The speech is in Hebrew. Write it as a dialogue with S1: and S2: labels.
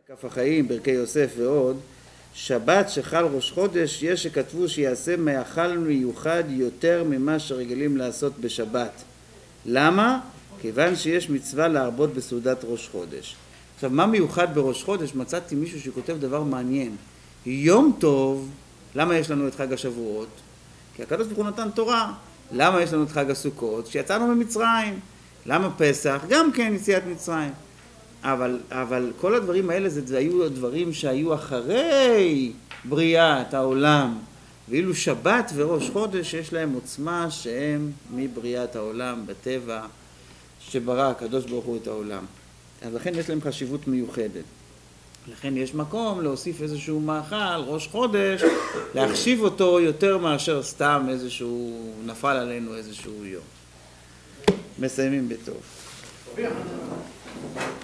S1: כף החיים, ברכי יוסף ועוד, שבת שחל ראש חודש יש שכתבו שיעשה מאכל מיוחד יותר ממה שרגילים לעשות בשבת. למה? כיוון שיש מצווה להרבות בסעודת ראש חודש. עכשיו, מה מיוחד בראש חודש? מצאתי מישהו שכותב דבר מעניין. יום טוב, למה יש לנו את חג השבועות? כי הקדוש ברוך הוא נתן תורה. למה יש לנו את חג הסוכות? שיצאנו ממצרים. למה פסח? גם כן יציאת מצרים. אבל כל הדברים האלה זה היו דברים שהיו אחרי בריאת העולם. ואילו שבת וראש חודש יש להם עוצמה שהם מבריאת העולם בטבע שברא הקדוש ברוך הוא את העולם. אז לכן יש להם חשיבות מיוחדת. לכן יש מקום להוסיף איזשהו מאכל, ראש חודש, להחשיב אותו יותר מאשר סתם איזשהו, נפל עלינו איזשהו יום. מסיימים בטוב.